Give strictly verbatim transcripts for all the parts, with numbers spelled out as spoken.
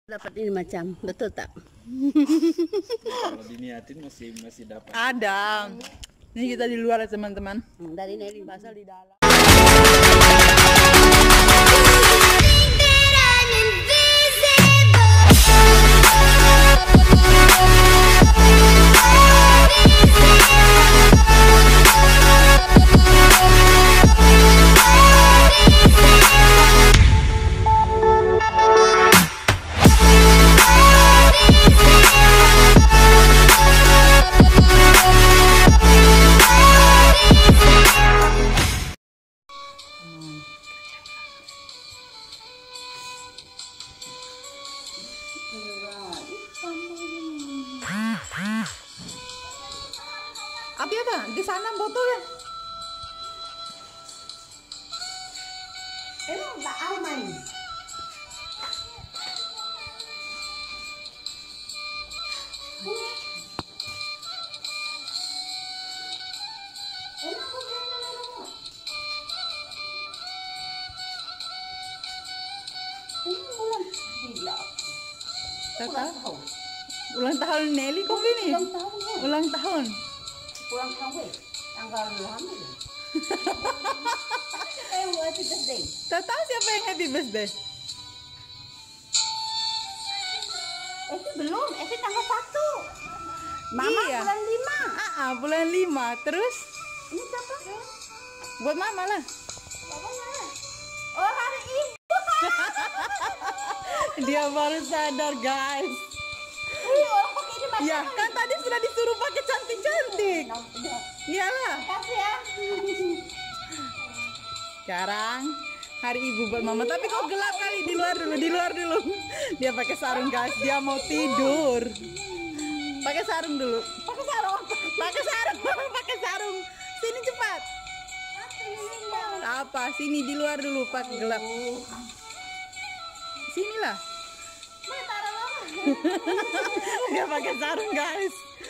Dapat ini macam, betul tak? Kalau diniatin masih masih dapat. Ada. Ini kita di luar ya teman-teman. Dari Nelly pasal di dalam. Apa ada? Di sana botolnya. Emang tak au main. Tahu? Ulang tahun Nelly kok ini? Ulang tahun. Ulang tahun. Ulang tahun weh. Tanggal berapa ya? Eh, happy birthday. Tak tahu siapa yang happy birthday. Esi belum, Esi tanggal satu. Mama Iya. bulan lima. Ah, ah, bulan lima. Terus Ini siapa? buat mama lah. Oh, hari ibu. Dia baru sadar guys. Wih, orang pakai ini macam Ya kan tadi sudah disuruh pakai cantik-cantik. udah. Iyalah. Kasih ya. Sekarang hari ibu buat mama. Tapi kok gelap kali, di luar dulu, di luar dulu. Dia pakai sarung guys. Dia mau tidur. Pakai sarung dulu. Pakai sarung. Pakai sarung, pakai sarung. Sini cepat. Apa? Sini di luar dulu, pakai gelap. Sinilah. Dia pakai sarung guys.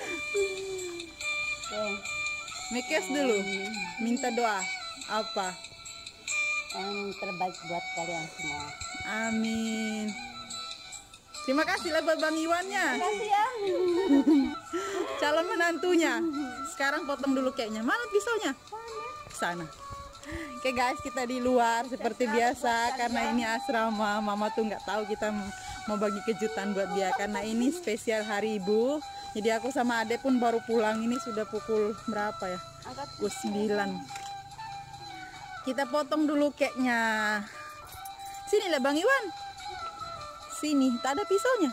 Mikes dulu. Minta doa. Apa? Yang terbaik buat kalian semua. Amin. Terima kasih lah buat Bang Iwannya, Kasih ya. calon menantunya. Sekarang potong dulu kayaknya. Mana pisaunya? Sana. Oke guys, kita di luar seperti biasa karena ini asrama. Mama tuh nggak tahu kita mau bagi kejutan buat dia karena ini spesial hari ibu. Jadi aku sama adek pun baru pulang. Ini sudah pukul berapa ya? Pukul sembilan. Kita potong dulu keknya. Sini lah Bang Iwan. Sini, tak ada pisaunya.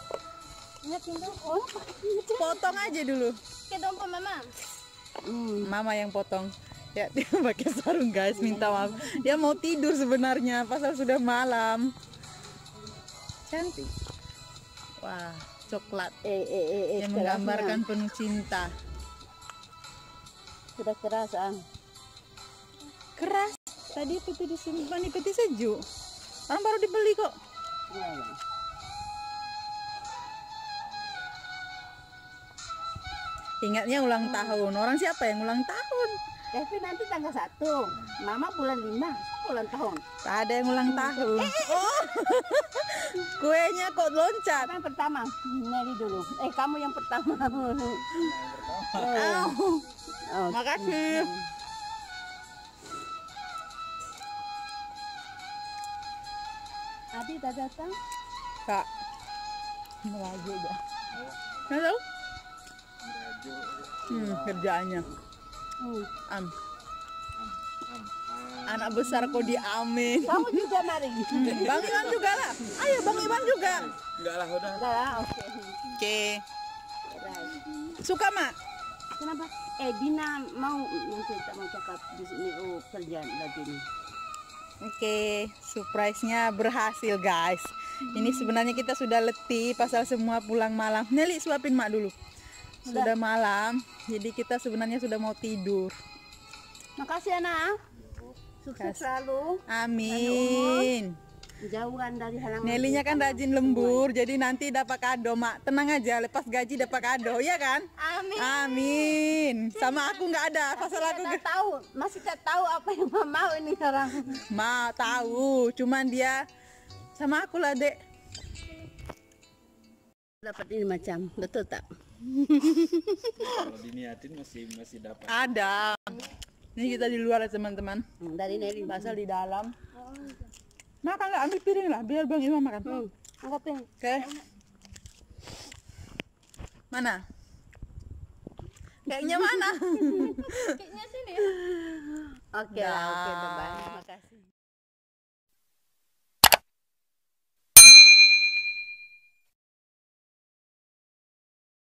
Potong aja dulu. Ke dompet mama. Hmm. Mama yang potong. Ya, dia pakai sarung guys, minta maaf. Dia mau tidur sebenarnya, pasal sudah malam. Cantik. Wah, coklat Eh, eh, eh, eh, yang kerasnya. menggambarkan penuh cinta. Sudah keras, ah. Keras. Tadi peti disimpan di peti sejuk. Orang baru dibeli kok. Ya, ya. Ingatnya ulang tahun. Orang siapa yang ulang tahun? Tapi nanti tanggal satu. Mama bulan lima. Ulang tahun. Tak ada yang ulang tahun. Oh, kuenya kok loncat. Yang pertama, Nelly dulu. Eh, kamu yang pertama. Au. Oh. Makasih. Adi dah datang. Kak, melaju udah. Halo? Hmm, kerjaannya. Hmm. Am. Anak besar kok diamin. Kamu juga mari. Bang Iwan juga lah. Ayo Bang Iwan juga. Enggak lah udah. Enggak lah, oke. Oke. Right. Suka mak? Kenapa? Eh, Dina mau nanti tak mau cakap di sini. Oh, kerjaan lagi nih. Oke, surprise-nya berhasil guys. Ini sebenarnya kita sudah letih pasal semua pulang malam. Nelly suapin mak dulu. Sudah malam, jadi kita sebenarnya sudah mau tidur. Makasih anak. Sukses selalu. Amin. Jauhan dari halangan. Nelly-nya kan rajin lembur, jadi nanti dapat kado mak. Tenang aja, lepas gaji dapat kado, iya kan? Amin. Amin. Sama aku nggak ada, pasal aku Tak tahu, masih tak tahu apa yang mama mau ini sekarang. Ma tahu, cuman dia sama aku lah dek. Dapat ini macam, betul tak? Kalau diniatin masih masih dapat. Ada. Ini kita di luar ya teman-teman. Hmm, dari Neri Basal di dalam. Makan nggak, ambil piring lah biar Bang Imam makan. Hmm, angkat Oke. Mana? Kayaknya mana? Oke lah, oke, bye. Terima kasih.